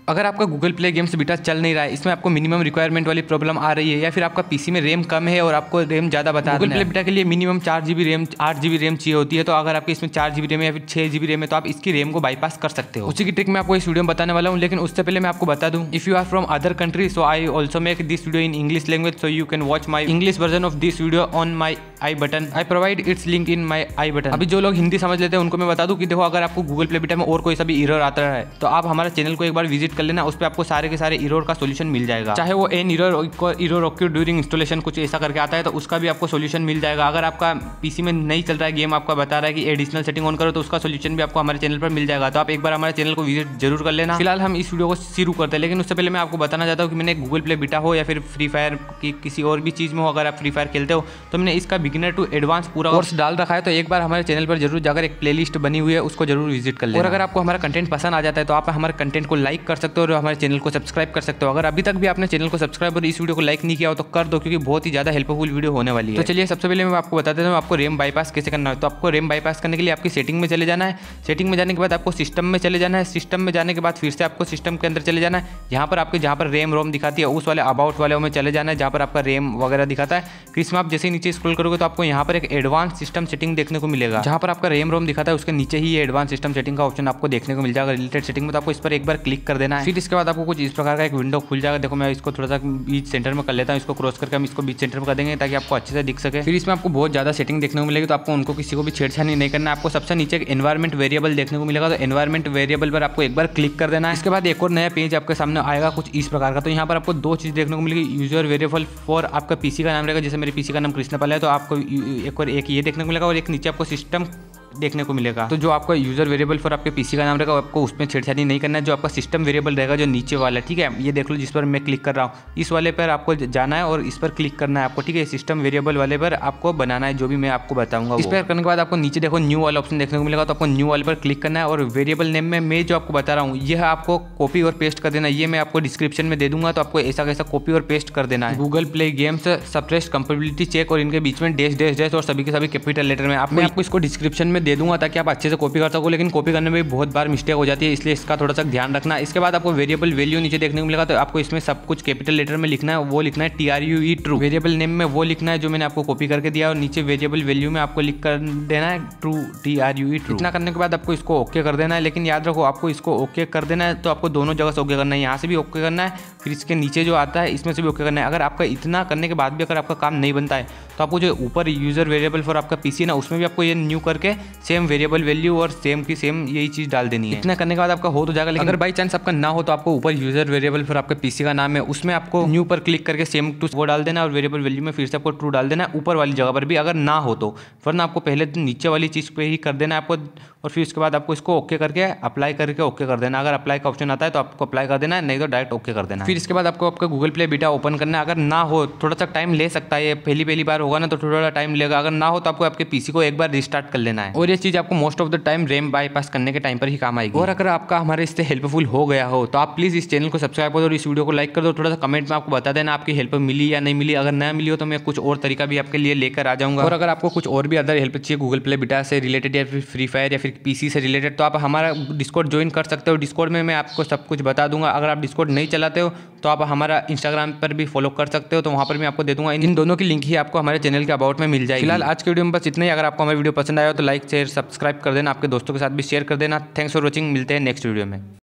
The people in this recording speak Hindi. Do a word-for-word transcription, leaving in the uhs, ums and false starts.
अगर आपका गूगल प्ले गेम्स बीटा चल नहीं रहा है, इसमें आपको मिनिमम रिक्वायरमेंट वाली प्रॉब्लम आ रही है, या फिर आपका पीसी में रैम कम है और आपको रैम ज़्यादा बता रहा है, गूगल प्ले बीटा के लिए मिनिमम चार जीबी रैम आठ जीबी रैम चाहिए होती है। तो अगर आपके इसमें चार जीबी रैम या फिर छः जीबी रैम है तो आप इसकी रैम को बाईपास कर सकते हो। उसी की ट्रिक मैं आपको इस वीडियो में बताने वाला हूँ, लेकिन उससे पहले मैं आपको बता दूँ, if you are from other country so I also make this video in English language, so you can watch my English version of this video on my i button. I provide its link in my i button. अभी जो लोग हिंदी समझ लेते हैं उनको मैं बता दूं कि देखो, अगर आपको गूगल प्ले बीटा में और कोई सा भी एरर आता है तो आप हमारे चैनल को एक बार विजिट कर लेना, उस पर आपको सारे के सारे एरर का सॉल्यूशन मिल जाएगा। चाहे वो an error error occur during installation कुछ ऐसा करके आता है तो उसका भी आपको सॉल्यूशन मिल जाएगा। अगर आपका पीसी में नहीं चल रहा है, गेम आपका बता रहा है कि एडिशनल सेटिंग ऑन करो, तो उसका सॉल्यूशन भी आपको हमारे चैनल पर मिल जाएगा। तो आप एक बार हमारे चैनल को विजिट जरूर कर लेना। फिलहाल हम इस वीडियो को शुरू करते हैं, लेकिन उससे पहले मैं आपको बताना चाहता हूँ कि मैंने गूगल प्ले बीटा हो या फिर फ्री फायर की किसी और भी चीज़ में हो, अगर आप फ्री फायर खेलते हो तो मैंने इसका बिगिनर टू एडवांस पूरा कोर्स डाल रखा है। तो एक बार हमारे चैनल पर जरूर जाकर एक प्लेलिस्ट बनी हुई है, उसको जरूर विजिट कर लेना। और अगर आपको हमारा कंटेंट पसंद आ जाता है तो आप हमारे कंटेंट को लाइक कर सकते हो और हमारे चैनल को सब्सक्राइब कर सकते हो। अगर अभी तक भी आपने चैनल को सब्सक्राइब और इस वीडियो को लाइक नहीं किया हो तो कर दो, क्योंकि बहुत ही ज़्यादा हेल्पफुल वीडियो होने वाली है। तो चलिए सबसे पहले मैं आपको बता देता हूँ आपको रैम बाईपास कैसे करना है। तो आपको रैम बाईपास करने के लिए आपकी सेटिंग में चले जाना है। सेटिंग में जाने के बाद आपको सिस्टम में चले जाना है। सिस्टम में जाने के बाद फिर से आपको सिस्टम के अंदर चले जाना है। यहाँ पर आपके जहाँ पर रैम रोम दिखाती है उस वाले अबाउट वाले में चले जाना है, जहाँ पर आपका रैम वगैरह दिखाता है। फिर इसमें आप जैसे नीचे स्क्रॉल करोगे तो आपको यहाँ पर एक एडवांस सिस्टम सेटिंग देखने को मिलेगा, जहाँ पर आपका रैम रोम दिखाता है उसके नीचे ही ये एडवांस सिस्टम सेटिंग का ऑप्शन आपको देखने को मिल जाएगा रिलेटेड सेटिंग में। तो आपको इस पर एक बार क्लिक कर देना है। फिर इसके बाद आपको कुछ इस प्रकार का एक विंडो खुल जाएगा। देखो मैं इसको थोड़ा सा बीच सेंटर में कर लेता हूँ, इसको क्रॉस करके हम इसको बीच सेंटर में कर देंगे ताकि आपको अच्छे से दिख सके। फिर इसमें आपको बहुत ज़्यादा सेटिंग देखने को मिलेगी, तो आपको उनको किसी को भी छेड़छाड़ी नहीं करना है। आपको सबसे नीचे एक एनवायरमेंट वेरिएबल देखने को मिलेगा, तो एनवायरमेंट वेरिएबल पर आपको एक बार क्लिक कर देना है। इसके बाद एक और नया पेज आपके सामने आएगा कुछ इस प्रकार का। तो यहाँ पर आपको दो चीज़ देखने को मिलेगी, यूजर वेरिएबल फॉर आपका पीसी का नाम रहेगा, जैसे मेरे पीसी का नाम कृष्णपाल है तो आपको एक और एक ये देखने को मिलेगा, और एक नीचे आपको सिस्टम देखने को मिलेगा। तो जो आपका यूजर वेरिएबल फॉर आपके पीसी का नाम रहेगा आपको उसमें छेड़छाड़ी नहीं करना है। जो आपका सिस्टम वेरिएबल रहेगा जो नीचे वाला, ठीक है, ये देख लो जिस पर मैं क्लिक कर रहा हूँ, इस वाले पर आपको जाना है और इस पर क्लिक करना है आपको, ठीक है। सिस्टम वेरिएबल वाले पर आपको बनाना है जो भी मैं आपको बताऊंगा। इस पर करने के बाद आपको नीचे देखो न्यू वाला ऑप्शन देखने को मिलेगा, तो आपको न्यू वाले पर क्लिक करना है। और वेरिएबल नेम में मैं जो आपको बता रहा हूँ यह आपको कॉपी और पेस्ट कर देना है। ये मैं आपको डिस्क्रिप्शन में दे दूंगा, तो आपको ऐसा कैसा कॉपी और पेस्ट कर देना है। Google Play Games suppressed compatibility check, और इनके बीच में डैश डैश डैश और सभी के सभी कैपिटल लेटर में आप मैं आपको इसको डिस्क्रिप्शन में दे दूंगा ताकि आप अच्छे से कॉपी कर सको। लेकिन कॉपी करने में भी बहुत बार मिस्टेक हो जाती है, इसलिए इसका थोड़ा सा ध्यान रखना। इसके बाद आपको वेरिएबल वैल्यू नीचे देखने को मिलेगा, तो आपको इसमें सब कुछ कैपिटल लेटर में लिखना है। वो लिखना है T R U E true. Variable name में वो लिखना है जो मैंने आपको कॉपी करके दिया, और नीचे वेरिएबल वैल्यू में आपको लिख कर देना है true, T R U E true. इतना करने के बाद आपको इसको ओके कर देना है। लेकिन याद रखो आपको इसको ओके कर देना है तो आपको दोनों जगह से ओके करना है, यहाँ से भी ओके करना है, फिर इसके नीचे जो आता है इसमें से भी ओके करना है। अगर आपका इतना करने के बाद भी अगर आपका काम नहीं बनता है तो आपको जो ऊपर यूजर वेरिएबल फॉर आपका पीसी ना, उसमें भी आपको ये न्यू करके सेम वेरिएबल वैल्यू और सेम की सेम यही चीज डाल देनी है। इतना करने के बाद आपका हो तो जाएगा। लेकिन अगर बाई चांस आपका ना हो तो आपको ऊपर यूजर वेरिएबल फिर आपके पीसी का नाम है उसमें आपको न्यू पर क्लिक करके सेम टू वो डाल देना, और वेरिएबल वैल्यू में फिर से आपको ट्रू डाल देना है ऊपर वाली जगह पर भी अगर ना हो तो, वरना आपको पहले नीचे वाली चीज पे ही कर देना है आपको। और फिर उसके बाद आपको इसको ओके करके अप्लाई करके ओके कर देना। अगर अप्लाई का ऑप्शन आता है तो आपको अप्लाई कर देना है, नहीं तो डायरेक्ट ओके कर देना। फिर इसके बाद आपको आपका गूगल प्ले बीटा ओपन करना है। अगर ना हो थोड़ा सा टाइम ले सकता है, पहली पहली बार होगा ना तो थोड़ा टाइम लेगा। अगर ना हो तो आपको आपके पीसी को एक बार रिस्टार्ट कर लेना है, और ये चीज आपको most of the time RAM bypass करने के टाइम पर ही काम आएगी। और अगर आपका हमारे इससे हेल्पफुल हो गया हो तो आप प्लीज इस चैनल को सब्सक्राइब कर दो और इस वीडियो को लाइक कर दो। थोड़ा सा कमेंट में आपको बता देना आपकी हेल्प मिली या नहीं मिली। अगर ना मिली हो तो मैं कुछ और तरीका भी आपके लिए लेकर आ जाऊंगा। और अगर आपको कुछ और भी अदर हेल्प चाहिए गूगल प्ले बीटा से रिलेटेड या फिर फ्री फायर या फिर पीसी से रिलेटेड, तो आप हमारा डिस्कॉर्ड ज्वाइन कर सकते हो। डिस्कॉर्ड में मैं आपको सब कुछ बता दूंगा। अगर आप डिस्कॉर्ड नहीं चलाते हो तो आप हमारा इंस्टाग्राम पर भी फॉलो कर सकते हो, तो वहाँ पर मैं आपको दे दूंगा। इन दोनों की लिंक ही आपको हमारे चैनल के अबाउट में मिल जाएगी। फिलहाल आज के वीडियो में बस इतना ही। अगर आपको हमारी वीडियो पसंद आया हो तो लाइक शेयर सब्सक्राइब कर देना, आपके दोस्तों के साथ भी शेयर कर देना। थैंक्स फॉर वॉचिंग, मिलते हैं नेक्स्ट वीडियो में।